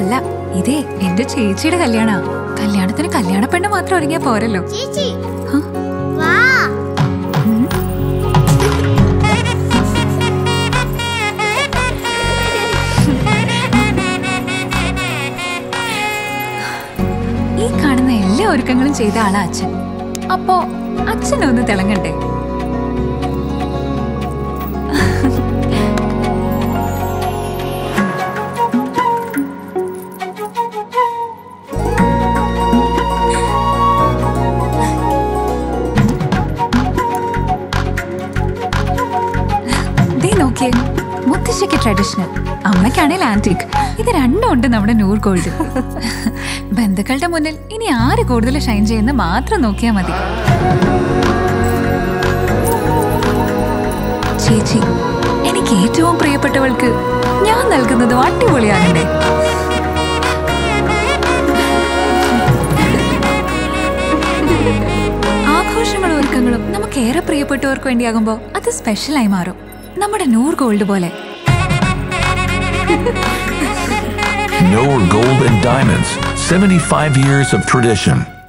അതല്ല, ഇതേ എന്റെ ചേച്ചിയുടെ കല്യാണ. കല്യാണത്തിന് കല്യാണ പെണ്ണ് മാത്രം ഒരുങ്ങിയാ പോരല്ലോ. ഈ കാണുന്ന എല്ലാ ഒരുക്കങ്ങളും ചെയ്ത ആളാ അച്ഛൻ. അപ്പോ അച്ഛനൊന്ന് തിളങ്ങണ്ടേ? മുത്തശ്ശിക്ക് ട്രഡീഷണൽ, അമ്മയ്ക്കാണെങ്കിൽ ആന്റിക്. ഇത് രണ്ടും ഉണ്ട് നമ്മുടെ നൂർ ഗോൾഡ്. ബന്ധുക്കളുടെ മുന്നിൽ ഇനി ആര് കൂടുതൽ ഷൈൻ ചെയ്യുന്ന മാത്രം നോക്കിയാൽ മതി. ചേച്ചി, എനിക്ക് ഏറ്റവും പ്രിയപ്പെട്ടവൾക്ക് ഞാൻ നൽകുന്നത് അടിപൊളിയാകണ്ടേ? ആഘോഷങ്ങളും ഒരുക്കങ്ങളും നമുക്ക് ഏറെ പ്രിയപ്പെട്ടവർക്ക് വേണ്ടിയാകുമ്പോ അത് സ്പെഷ്യലായി മാറും. നമ്മുടെ നൂർ ഗോൾഡ് പോലെ. NOOR Gold and Diamonds, 75 years of tradition.